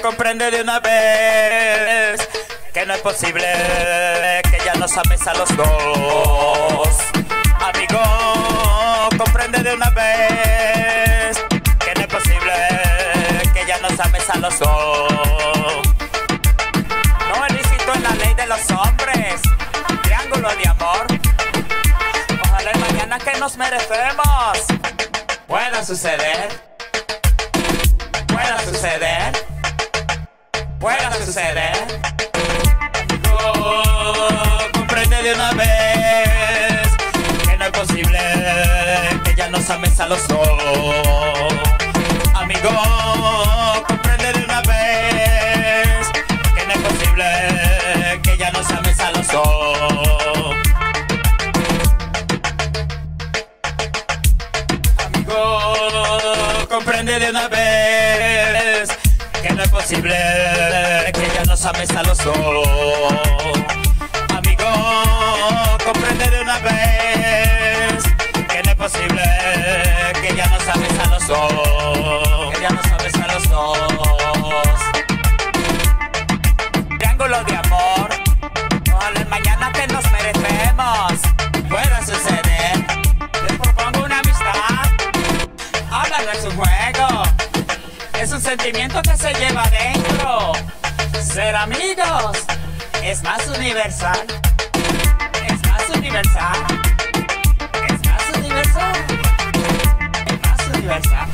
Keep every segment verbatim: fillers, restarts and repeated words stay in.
comprende de una vez que no es posible que ya nos ames a los dos. Amigo, comprende de una vez que no es posible que ya nos ames a los dos. No es lícito en la ley de los hombres, triángulo de amor. Ojalá el mañana que nos merecemos pueda suceder, pueda suceder, pueda suceder. Oh, comprende de una vez que no es posible que ya nos ames a los dos. Amigo, comprende de una vez que no es posible que ya nos ames a los dos. Amigo, comprende de una vez que no es posible que ya nos ames a los dos. Amigo, comprende de una vez que no es posible que ya nos ames a los dos. Que ya nos ames a los dos. Triángulo de amor. Ojalá el mañana que nos merecemos pueda suceder. Les propongo una amistad. Habla, no es un juego, es un sentimiento que se lleva adentro. Ser amigos es más universal. Es más universal. Es más universal. Es más universal.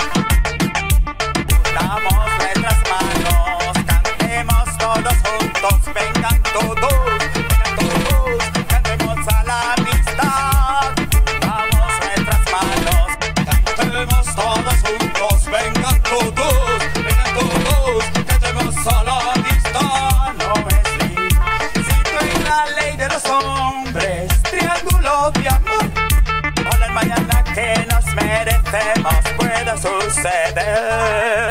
Unamos nuestras manos, cantemos todos juntos, vengan todos, vengan todos, cantemos a la amistad. Unamos nuestras manos, cantemos todos juntos, vengan todos, vengan todos, cantemos a la amistad. No es lícito en la ley de los hombres, triángulo de amor. Ojalá el mañana que nos merecemos pueda suceder.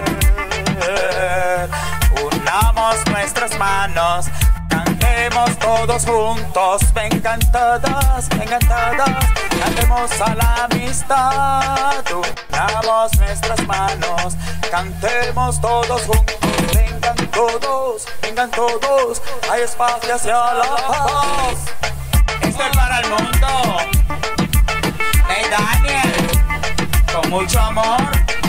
Unamos nuestras manos, cantemos todos juntos, vengan todos, vengan todos, cantemos a la amistad. Unamos nuestras manos, cantemos todos juntos, vengan todos, vengan todos, hay espacio hacia la paz. Esto es para el mundo. Hey Daniel, con mucho amor.